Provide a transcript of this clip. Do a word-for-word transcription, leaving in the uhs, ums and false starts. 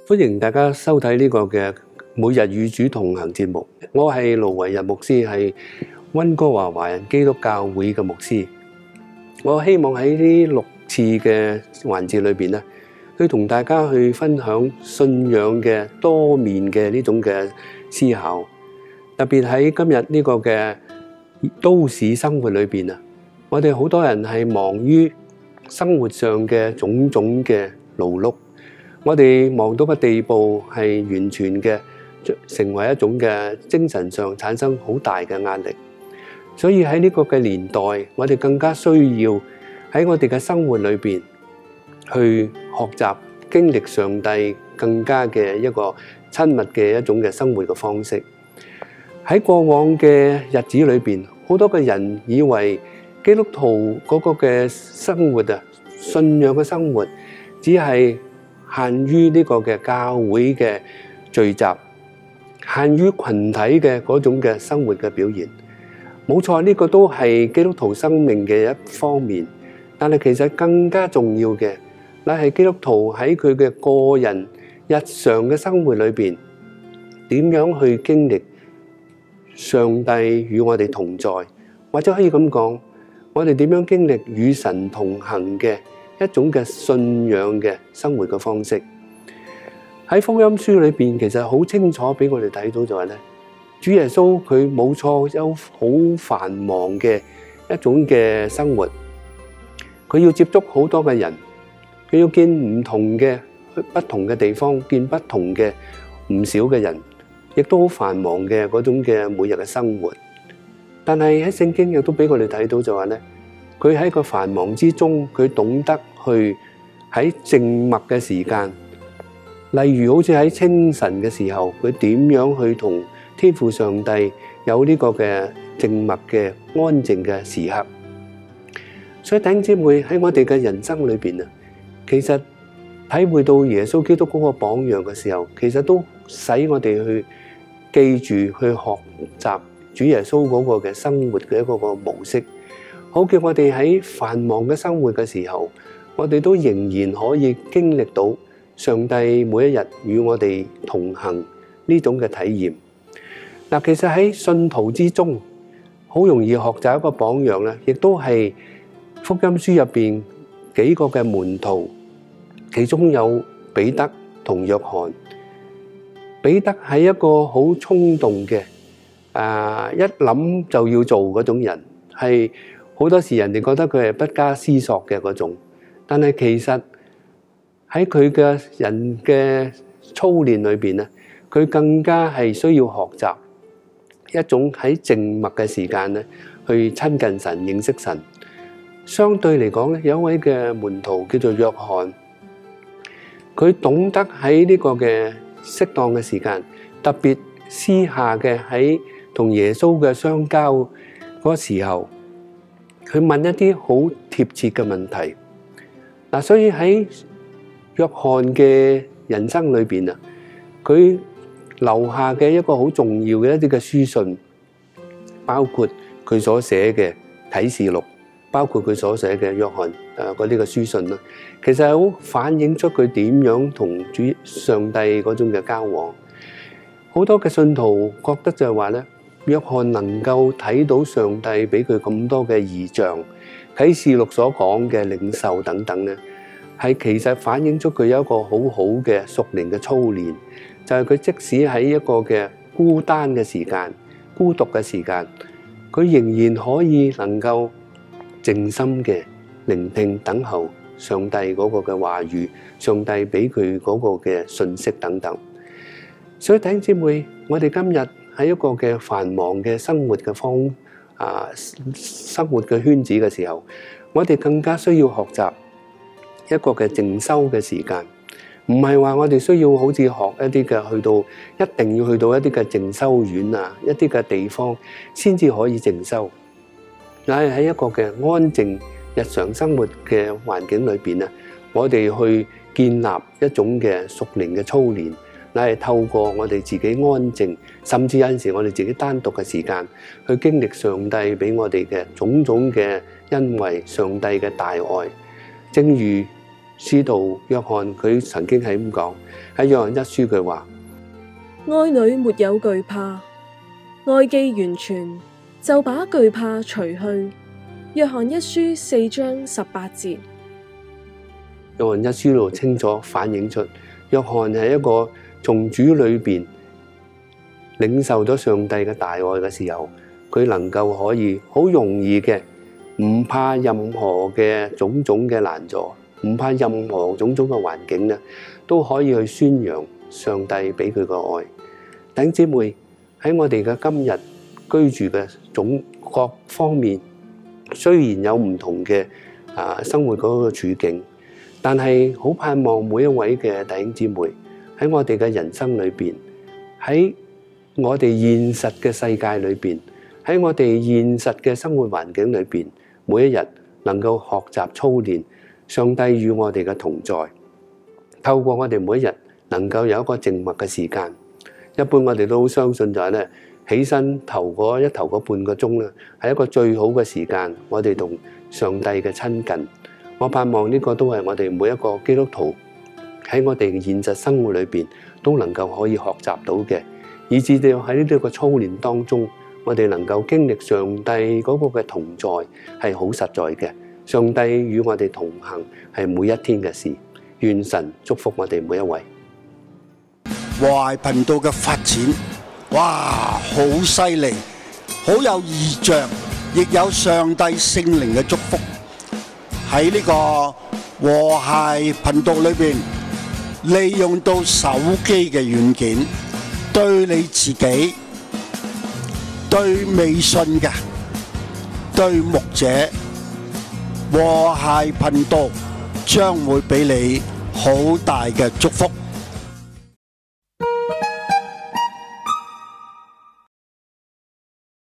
歡迎大家收睇呢個嘅每日與主同行節目。我係盧維日牧師，係溫哥華華人基督教會嘅牧師。我希望喺呢六次嘅環節裏邊咧，去同大家去分享信仰嘅多面嘅呢種嘅思考。特別喺今日呢個嘅都市生活裏邊啊，我哋好多人係忙於生活上嘅種種嘅勞碌。我哋忙到嘅地步係完全嘅成為一種嘅精神上產生好大嘅壓力，所以喺呢個嘅年代，我哋更加需要喺我哋嘅生活裏邊去學習經歷上帝更加嘅一個親密嘅一種嘅生活嘅方式。喺過往嘅日子裏邊，好多嘅人以為基督徒嗰個嘅生活啊，信仰嘅生活只係限於呢個嘅教會嘅聚集，限於群體嘅嗰種嘅生活嘅表現。冇錯，呢個都係基督徒生命嘅一方面，但係其實更加重要嘅，乃係基督徒喺佢嘅個人日常嘅生活裏邊，點樣去經歷上帝與我哋同在，或者可以咁講，我哋點樣經歷與神同行嘅一種嘅信仰嘅生活嘅方式。喺福音書裏邊，其實好清楚俾我哋睇到就係咧，主耶穌佢冇錯有好繁忙嘅一種嘅生活，佢要接觸好多嘅人，佢要見唔同嘅不同嘅地方，見不同嘅唔少嘅人，亦都好繁忙嘅嗰種嘅每日嘅生活。但係喺聖經亦都俾我哋睇到就係咧，佢喺個繁忙之中，佢懂得去喺靜默嘅時間，例如好似喺清晨嘅時候，佢點樣去同天父上帝有呢個嘅靜默嘅安靜嘅時刻。所以弟兄姊妹，喺我哋嘅人生裏邊啊，其實體會到耶穌基督嗰個榜樣嘅時候，其實都使我哋去記住去學習主耶穌嗰個嘅生活嘅一個個模式。好叫我哋喺繁忙嘅生活嘅時候，我哋都仍然可以經歷到上帝每一日與我哋同行呢種嘅體驗。嗱，其實喺信徒之中，好容易學習一個榜樣咧，亦都係福音書入邊幾個嘅門徒，其中有彼得同約翰。彼得係一個好衝動嘅，啊一諗就要做嗰種人，係。好多時人哋覺得佢係不加思索嘅嗰種，但係其實喺佢嘅人嘅操練裏邊咧，佢更加係需要學習一種喺靜默嘅時間咧，去親近神、認識神。相對嚟講咧，有一位嘅門徒叫做約翰，佢懂得喺呢個嘅適當嘅時間，特別私下嘅喺同耶穌嘅相交嗰個時候，佢問一啲好貼切嘅問題。嗱，所以喺約翰嘅人生裏邊啊，佢留下嘅一個好重要嘅一啲嘅書信，包括佢所寫嘅啟示錄，包括佢所寫嘅約翰誒嗰啲嘅書信啦，其實係好反映出佢點樣同主上帝嗰種嘅交往。好多嘅信徒覺得就係話咧，約翰能夠睇到上帝俾佢咁多嘅異象，啟示錄所講嘅領受等等咧，係其實反映出佢有一個好好嘅屬靈嘅操練，就係佢即使喺一個嘅孤單嘅時間、孤獨嘅時間，佢仍然可以能夠靜心嘅聆聽、等候上帝嗰個嘅話語，上帝俾佢嗰個嘅信息等等。所以弟兄姊妹，我哋今日喺一個嘅繁忙嘅生活嘅方啊生活嘅圈子嘅時候，我哋更加需要學習一個嘅靜修嘅時間。唔係話我哋需要好似學一啲嘅去到一定要去到一啲嘅靜修院啊，一啲嘅地方先至可以靜修。但係喺一個嘅安靜日常生活嘅環境裏邊咧，我哋去建立一種嘅屬靈嘅操練。乃係透過我哋自己安靜，甚至有陣時我哋自己單獨嘅時間，去經歷上帝俾我哋嘅種種嘅恩惠，上帝嘅大愛。正如使徒約翰佢曾經係咁講，喺約翰一書佢話： 愛裏沒有懼怕，愛既完全，就把懼怕除去。約翰一書四章十八節。 約翰一書度清楚反映出，約翰係一個從主裏邊領受咗上帝嘅大愛嘅時候，佢能夠可以好容易嘅，唔怕任何嘅種種嘅難阻，唔怕任何種種嘅環境咧，都可以去宣揚上帝俾佢個愛。弟兄姊妹，喺我哋嘅今日居住嘅總各方面，雖然有唔同嘅啊生活嗰個處境，但係好盼望每一位嘅弟兄姊妹喺我哋嘅人生裏邊，喺我哋現實嘅世界裏邊，喺我哋現實嘅生活環境裏邊，每一日能夠學習操練上帝與我哋嘅同在。透過我哋每一日能夠有一個靜默嘅時間，一般我哋都好相信就係咧，起身頭嗰一頭嗰半個鐘咧，係一個最好嘅時間，我哋同上帝嘅親近。我盼望呢個都係我哋每一個基督徒喺我哋嘅現實生活裏邊都能夠可以學習到嘅，以至到喺呢啲個操練當中，我哋能夠經歷上帝嗰個嘅同在係好實在嘅。上帝與我哋同行係每一天嘅事。願神祝福我哋每一位。 和諧頻道嘅發展，哇，好犀利，好有異象，亦有上帝聖靈嘅祝福喺呢個和諧頻道裏邊，利用到手機嘅軟件，對你自己、對未信嘅、對牧者，和諧頻道將會俾你好大嘅祝福。